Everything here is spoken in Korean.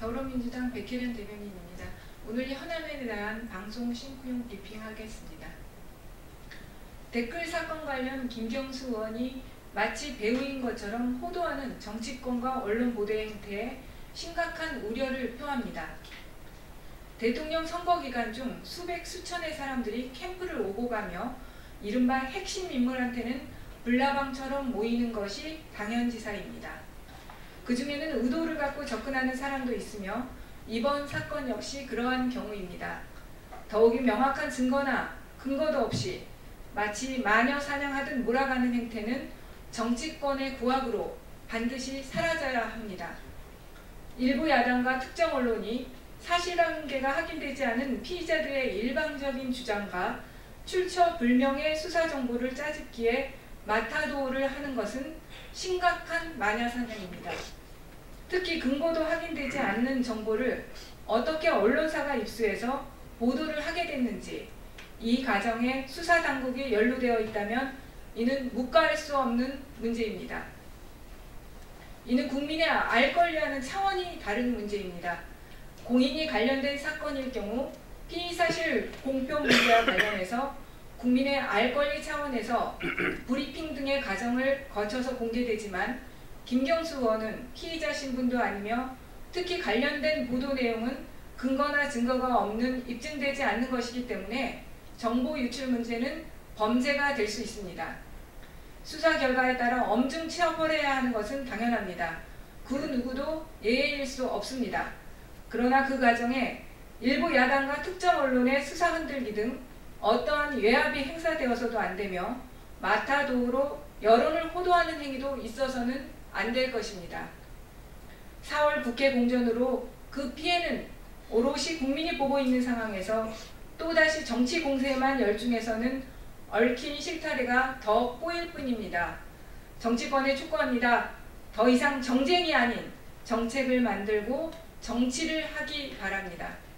더불어민주당 백혜련 대변인입니다. 오늘 현안에 대한 방송 싱크용 브리핑하겠습니다. 댓글 사건 관련 김경수 의원이 마치 배우인 것처럼 호도하는 정치권과 언론 보도 행태에 심각한 우려를 표합니다. 대통령 선거 기간 중 수백 수천의 사람들이 캠프를 오고 가며 이른바 핵심 인물한테는 불나방처럼 모이는 것이 당연지사입니다. 그 중에는 의도를 갖고 접근하는 사람도 있으며 이번 사건 역시 그러한 경우입니다. 더욱이 명확한 증거나 근거도 없이 마치 마녀 사냥하듯 몰아가는 행태는 정치권의 구악으로 반드시 사라져야 합니다. 일부 야당과 특정 언론이 사실관계가 확인되지 않은 피의자들의 일방적인 주장과 출처불명의 수사 정보를 짜집기에 마타도를 하는 것은 심각한 마녀사냥입니다. 특히 근거도 확인되지 않는 정보를 어떻게 언론사가 입수해서 보도를 하게 됐는지, 이 과정에 수사당국이 연루되어 있다면 이는 묵과할 수 없는 문제입니다. 이는 국민의 알 권리와는 차원이 다른 문제입니다. 공인이 관련된 사건일 경우 피의사실 공표 문제와 관련해서 국민의 알 권리 차원에서 브리핑 등의 과정을 거쳐서 공개되지만 김경수 의원은 피의자 신분도 아니며 특히 관련된 보도 내용은 근거나 증거가 없는 입증되지 않는 것이기 때문에 정보 유출 문제는 범죄가 될 수 있습니다. 수사 결과에 따라 엄중 처벌해야 하는 것은 당연합니다. 그 누구도 예외일 수 없습니다. 그러나 그 과정에 일부 야당과 특정 언론의 수사 흔들기 등 어떠한 외압이 행사되어서도 안 되며 마타도로 여론을 호도하는 행위도 있어서는 안 될 것입니다. 4월 국회 공전으로 그 피해는 오롯이 국민이 보고 있는 상황에서 또다시 정치 공세에만 열중해서는 얽힌 실타래가 더 꼬일 뿐입니다. 정치권에 촉구합니다. 더 이상 정쟁이 아닌 정책을 만들고 정치를 하기 바랍니다.